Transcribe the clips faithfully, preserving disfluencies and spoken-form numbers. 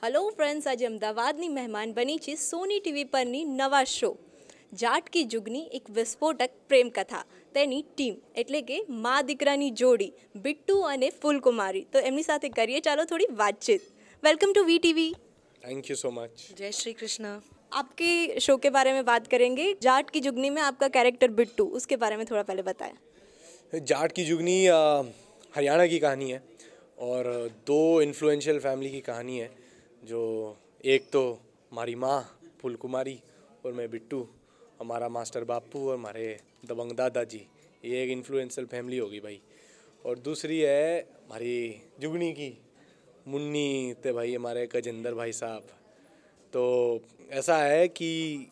Hello friends, આજે અમદાવાદની મહેમાન બની છે સોની ટીવી પરની નવા શો જાટ કી જુગની એક વિસ્ફોટક પ્રેમ કથા. તેની ટીમ એટલે કે મા દીકરાની જોડી બિટ્ટુ અને ફૂલકુમારી. તો એમની સાથે કરીએ ચાલો થોડી વાતચીત. Welcome to V TV. Thank you so much. जय श्री कृष्ण. आपके शो के बारे में बात करेंगे. जाट की जुगनी में आपका कैरेक्टर बिट्टू, उसके बारे में थोड़ा पहले बताएं. जाट की जुगनी हरियाणा की कहानी है और दो इन्फ्लुएंशियल फैमिली की कहानी है. जो एक तो हमारी माँ फूलकुमारी और मैं बिट्टू, हमारा मास्टर बापू और हमारे दबंग दादाजी, ये एक इन्फ्लुएंशियल फैमिली होगी भाई. और दूसरी है हमारी जुगनी की मुन्नी थे भाई, हमारे गजेंद्र भाई साहब. तो ऐसा है कि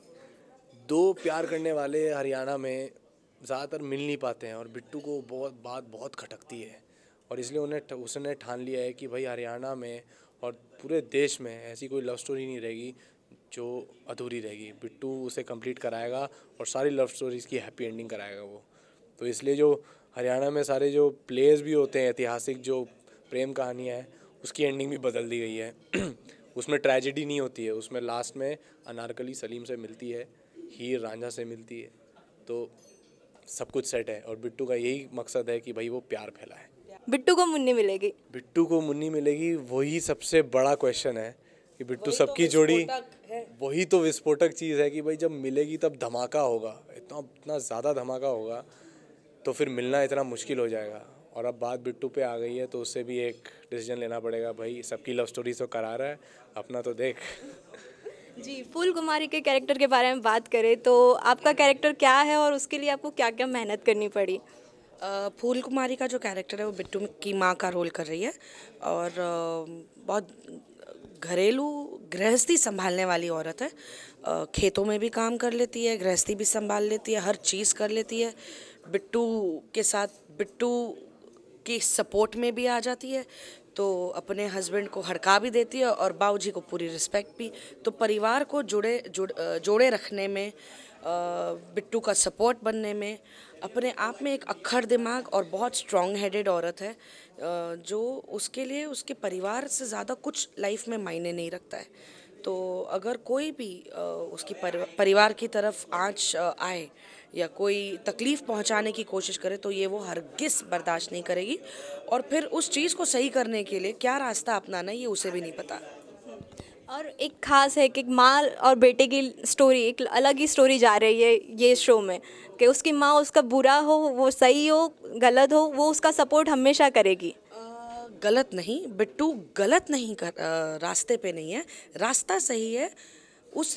दो प्यार करने वाले हरियाणा में ज़्यादातर मिल नहीं पाते हैं और बिट्टू को बहुत बात बहुत खटकती है और इसलिए उन्हें उसने ठान लिया है कि भाई हरियाणा में और पूरे देश में ऐसी कोई लव स्टोरी नहीं रहेगी जो अधूरी रहेगी. बिट्टू उसे कंप्लीट कराएगा और सारी लव स्टोरीज़ की हैप्पी एंडिंग कराएगा वो. तो इसलिए जो हरियाणा में सारे जो प्लेस भी होते हैं, ऐतिहासिक जो प्रेम कहानियाँ हैं, उसकी एंडिंग भी बदल दी गई है. उसमें ट्रेजेडी नहीं होती है, उसमें लास्ट में अनारकली सलीम से मिलती है, हीर रांझा से मिलती है. तो सब कुछ सेट है और बिट्टू का यही मकसद है कि भाई वो प्यार फैलाए. बिट्टू को मुन्नी मिलेगी. बिट्टू को मुन्नी मिलेगी, वही सबसे बड़ा क्वेश्चन है कि बिट्टू सबकी जोड़ी, वही तो विस्फोटक चीज़ है कि भाई जब मिलेगी तब धमाका होगा, इतना इतना ज़्यादा धमाका होगा तो फिर मिलना इतना मुश्किल हो जाएगा. और अब बात बिट्टू पे आ गई है तो उससे भी एक डिसीजन लेना पड़ेगा. भाई सबकी लव स्टोरी तो करा रहा है, अपना तो देख. जी, फूलकुमारी के कैरेक्टर के बारे में बात करें तो आपका कैरेक्टर क्या है और उसके लिए आपको क्या क्या मेहनत करनी पड़ी? फूल कुमारी का जो कैरेक्टर है वो बिट्टू की माँ का रोल कर रही है और बहुत घरेलू गृहस्थी संभालने वाली औरत है. खेतों में भी काम कर लेती है, गृहस्थी भी संभाल लेती है, हर चीज़ कर लेती है. बिट्टू के साथ बिट्टू की सपोर्ट में भी आ जाती है, तो अपने हस्बैंड को हड़का भी देती है और बाबूजी को पूरी रिस्पेक्ट भी. तो परिवार को जुड़े जुड़ जोड़े रखने में, बिट्टू का सपोर्ट बनने में, अपने आप में एक अक्खड़ दिमाग और बहुत स्ट्रॉन्ग हेडेड औरत है जो उसके लिए उसके परिवार से ज़्यादा कुछ लाइफ में मायने नहीं रखता है. तो अगर कोई भी उसकी परिवार की तरफ आँच आए या कोई तकलीफ़ पहुंचाने की कोशिश करे तो ये वो हरगिज़ बर्दाश्त नहीं करेगी. और फिर उस चीज़ को सही करने के लिए क्या रास्ता अपनाना है ये उसे भी नहीं पता. और एक खास है कि माँ और बेटे की स्टोरी, एक अलग ही स्टोरी जा रही है ये शो में कि उसकी माँ उसका बुरा हो, वो सही हो, गलत हो, वो उसका सपोर्ट हमेशा करेगी. गलत नहीं, बिट्टू गलत नहीं कर, रास्ते पे नहीं है, रास्ता सही है. उस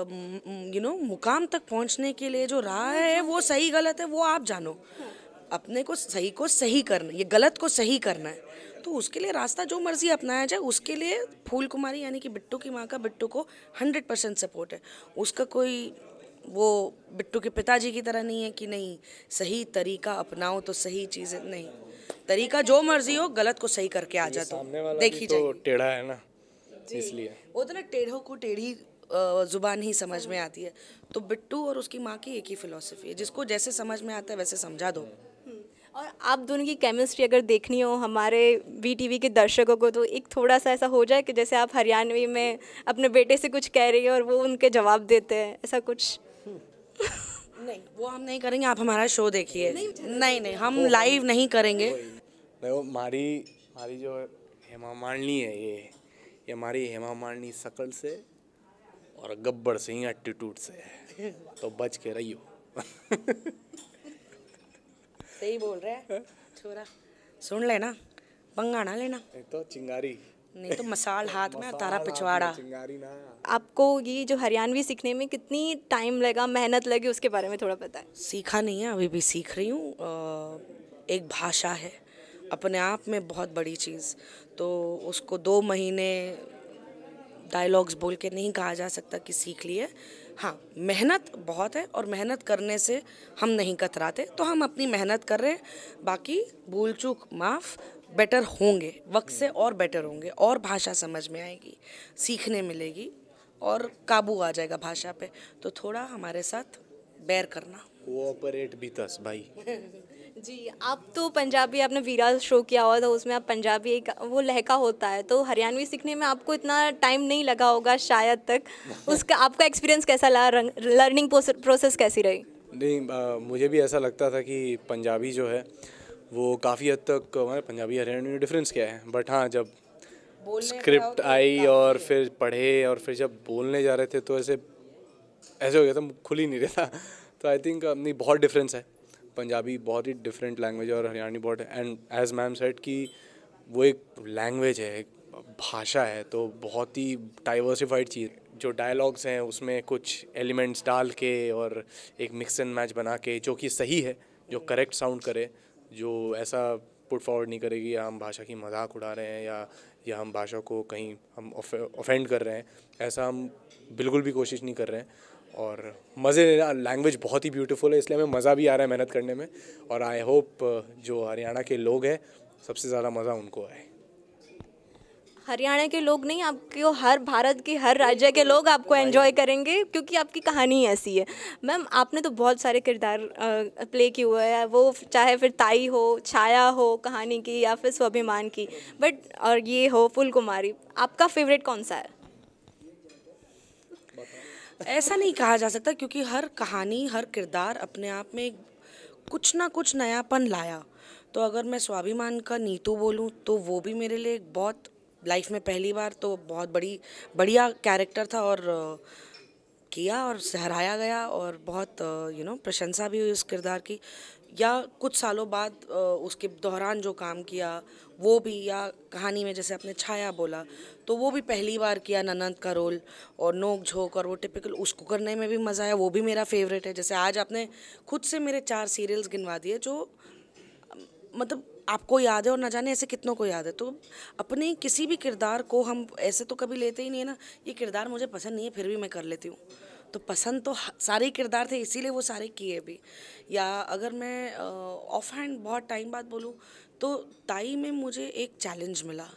यू नो मुकाम तक पहुंचने के लिए जो राह है वो सही गलत है वो आप जानो. अपने को सही को सही करना, ये गलत को सही करना है, तो उसके लिए रास्ता जो मर्जी अपनाया जाए. उसके लिए फूल कुमारी यानी कि बिट्टू की माँ का बिट्टू को हंड्रेड परसेंट सपोर्ट है. उसका कोई वो बिट्टू के पिताजी की तरह नहीं है कि नहीं सही तरीका अपनाओ तो सही चीज़ें नहीं. तरीका जो मर्जी हो, गलत को सही करके आ जाता. देखी तो टेढ़ा है ना, इसलिए वो तो ना टेढ़ों को टेढ़ी जुबान ही समझ में आती है. तो बिट्टू और उसकी माँ की एक ही फिलॉसफी है, जिसको जैसे समझ में आता है वैसे समझा दो. और आप दोनों की केमिस्ट्री अगर देखनी हो हमारे वी टीवी के दर्शकों को, तो एक थोड़ा सा ऐसा हो जाए कि जैसे आप हरियाणवी में अपने बेटे से कुछ कह रही है और वो उनके जवाब देते हैं, ऐसा कुछ? नहीं, वो हम नहीं करेंगे. आप हमारा शो देखिए. नहीं नहीं, नहीं हम लाइव नहीं करेंगे. देखो हमारी हमारी जो हेमा मालिनी है, ये ये हमारी हेमा मालिनी शकल से और गब्बर सिंह एटीट्यूड से है, तो बच के रहियो. सही बोल रहे हैं छोरा. सुन लेना, पंगा ना लेना. नहीं तो चिंगारी, नहीं तो मसाल हाथ में तारा पिछवाड़ा. चिंगारी ना. आपको ये जो हरियाणवी सीखने में कितनी टाइम लगा, मेहनत लगी, उसके बारे में थोड़ा बताएं. सीखा नहीं है, अभी भी सीख रही हूँ. एक भाषा है अपने आप में बहुत बड़ी चीज़, तो उसको दो महीने डायलॉग्स बोल के नहीं कहा जा सकता कि सीख लिए. हाँ, मेहनत बहुत है और मेहनत करने से हम नहीं कतराते, तो हम अपनी मेहनत कर रहे हैं. बाकी भूल चूक माफ़, बेटर होंगे वक्त से और बेटर होंगे और भाषा समझ में आएगी, सीखने मिलेगी और काबू आ जाएगा भाषा पे. तो थोड़ा हमारे साथ बेयर करना. कोऑपरेट भी तस भाई. जी, आप तो पंजाबी, आपने वीरा शो किया हुआ था, उसमें आप पंजाबी एक वो लहका होता है, तो हरियाणवी सीखने में आपको इतना टाइम नहीं लगा होगा शायद तक। उसका आपका एक्सपीरियंस कैसा रहा, लर्निंग प्रोसेस कैसी रही? नहीं, आ, मुझे भी ऐसा लगता था कि पंजाबी जो है वो काफ़ी हद तक हमारे पंजाबी हरियाणवी में डिफरेंस क्या है, बट हाँ जब स्क्रिप्ट आई और फिर पढ़े और फिर जब बोलने जा रहे थे तो ऐसे ऐसे हो गया था, खुल ही नहीं रहा था। तो आई थिंक नहीं, बहुत डिफरेंस है। पंजाबी बहुत ही डिफरेंट लैंग्वेज है और हरियाणवी बहुत, एंड एज मैम सेड कि वो एक लैंग्वेज है, एक भाषा है, तो बहुत ही डाइवर्सिफाइड चीज़। जो डायलॉग्स हैं उसमें कुछ एलिमेंट्स डाल के और एक मिक्स एंड मैच बना के, जो कि सही है, जो करेक्ट साउंड करे, जो ऐसा पुट फॉरवर्ड नहीं करेगी या हम भाषा की मजाक उड़ा रहे हैं या या हम भाषा को कहीं हम ऑफेंड कर रहे हैं, ऐसा हम बिल्कुल भी कोशिश नहीं कर रहे हैं। और मज़े लेना, लैंग्वेज बहुत ही ब्यूटीफुल है, इसलिए हमें मज़ा भी आ रहा है मेहनत करने में। और आई होप जो हरियाणा के लोग हैं सबसे ज़्यादा मज़ा उनको आए। हरियाणा के लोग नहीं, आपको हर भारत के हर राज्य के लोग आपको एंजॉय करेंगे, क्योंकि आपकी कहानी ऐसी है। मैम, आपने तो बहुत सारे किरदार प्ले किए हुए हैं, वो चाहे फिर ताई हो, छाया हो कहानी की, या फिर स्वाभिमान की, बट और ये हो फूल कुमारी, आपका फेवरेट कौन सा है? ऐसा नहीं कहा जा सकता, क्योंकि हर कहानी, हर किरदार अपने आप में कुछ ना कुछ नयापन लाया। तो अगर मैं स्वाभिमान का नीतू बोलूं तो वो भी मेरे लिए एक बहुत लाइफ में पहली बार तो बहुत बड़ी बढ़िया कैरेक्टर था, और किया और सहराया गया, और बहुत यू नो प्रशंसा भी हुई उस किरदार की। या कुछ सालों बाद उसके दौरान जो काम किया वो भी, या कहानी में जैसे आपने छाया बोला तो वो भी पहली बार किया ननंद का रोल, और नोक झोंक और वो टिपिकल, उसको करने में भी मज़ा आया, वो भी मेरा फेवरेट है। जैसे आज आपने खुद से मेरे चार सीरियल्स गिनवा दिए जो मतलब आपको याद है, और न जाने ऐसे कितनों को याद है। तो अपने किसी भी किरदार को हम ऐसे तो कभी लेते ही नहीं है ना, ये किरदार मुझे पसंद नहीं है फिर भी मैं कर लेती हूँ। तो पसंद तो सारे किरदार थे, इसीलिए वो सारे किए भी। या अगर मैं ऑफ हैंड बहुत टाइम बाद बोलूँ तो ताई में मुझे एक चैलेंज मिला।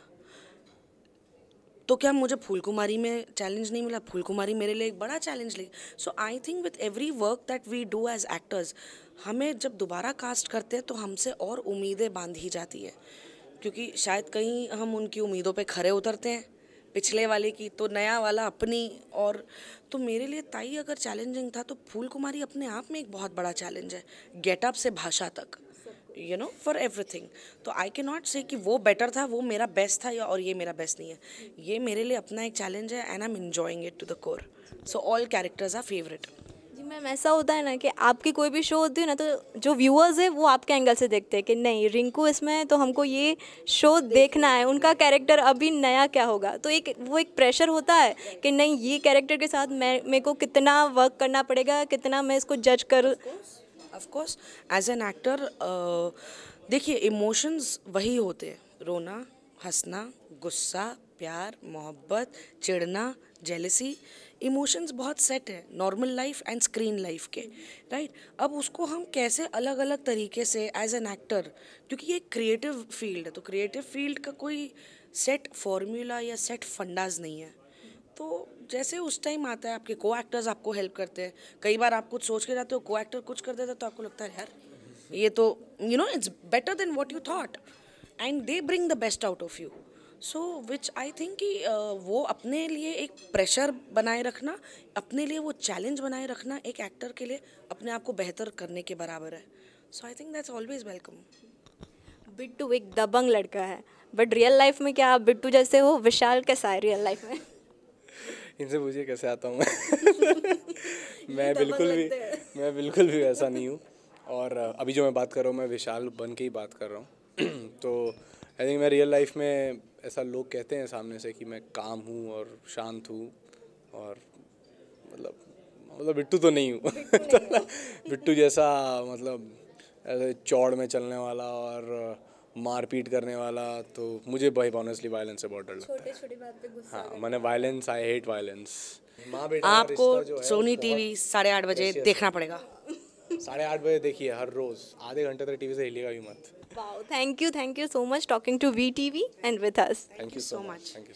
तो क्या मुझे फूल कुमारी में चैलेंज नहीं मिला? फूल कुमारी मेरे लिए एक बड़ा चैलेंज लगी। So I think with every work that we do as actors, हमें जब दोबारा कास्ट करते हैं तो हमसे और उम्मीदें बांधी जाती है, क्योंकि शायद कहीं हम उनकी उम्मीदों पे खरे उतरते हैं पिछले वाले की, तो नया वाला अपनी। और तो मेरे लिए ताई अगर चैलेंजिंग था तो फूल कुमारी अपने आप में एक बहुत बड़ा चैलेंज है, गेटअप से भाषा तक, यू नो, फॉर एवरीथिंग। तो आई कैन नॉट से कि वो बेटर था, वो मेरा बेस्ट था, या और ये मेरा बेस्ट नहीं है। ये मेरे लिए अपना एक चैलेंज है, and I am enjoying it to the core. So all characters are favourite. जी मैम, ऐसा होता है ना कि आपकी कोई भी शो होती है ना, तो जो व्यूअर्स है वो आपके एंगल से देखते हैं कि नहीं रिंकू इसमें है तो हमको ये शो देखना है, उनका कैरेक्टर अभी नया क्या होगा। तो एक वो एक प्रेशर होता है कि नहीं ये कैरेक्टर के साथ मैं मेरे को कितना वर्क करना पड़ेगा, कितना मैं इसको जज कर। Of course as an actor देखिए, इमोशंस वही होते हैं, रोना, हंसना, गुस्सा, प्यार, मोहब्बत, चिढ़ना, जेलसी। इमोशंस बहुत सेट है normal life and screen life के, राइट। अब उसको हम कैसे अलग अलग तरीके से एज एन एक्टर, क्योंकि ये क्रिएटिव फील्ड है, तो क्रिएटिव फील्ड का कोई सेट फॉर्मूला या सेट फंडाज नहीं है। तो जैसे उस टाइम आता है, आपके को एक्टर्स आपको हेल्प करते हैं। कई बार आप कुछ सोच के जाते हो, को एक्टर कुछ कर देता है, तो आपको लगता है यार ये तो you know it's better than what you thought, and they bring the best out of you. So which I think कि वो अपने लिए एक प्रेशर बनाए रखना, अपने लिए वो चैलेंज बनाए रखना एक एक्टर के लिए अपने आप को बेहतर करने के बराबर है। So I think that's always welcome. Bittu एक दबंग लड़का है, बट रियल लाइफ में क्या आप बिट्टू जैसे हो? विशाल कैसा है रियल लाइफ में? इनसे पूछिए कैसे आता हूँ मैं मैं बिल्कुल भी मैं बिल्कुल भी वैसा नहीं हूँ। और अभी जो मैं बात कर रहा हूँ मैं विशाल बन के ही बात कर रहा हूँ तो आई थिंक मैं रियल लाइफ में, ऐसा लोग कहते हैं सामने से कि मैं काम हूँ और शांत हूँ, और मतलब मतलब बिट्टू तो नहीं हूँ बिट्टू जैसा मतलब ऐसे चौड़ में चलने वाला और मारपीट करने वाला, तो मुझे भाई ऑनेस्टली वायलेंस से बहुत डर लगता है। छोटी छोटी बात पे गुस्सा। हाँ, मैंने वायलेंस, आई हेट वायलेंस। माँ बेटा आपको सोनी टीवी साढ़े आठ बजे देखना पड़ेगा। साढ़े आठ बजे देखिए हर रोज, आधे घंटे तक टीवी से हिलेगा भी मत। Wow, thank you thank you so much talking to V TV and with us. Thank you so much. Thank you.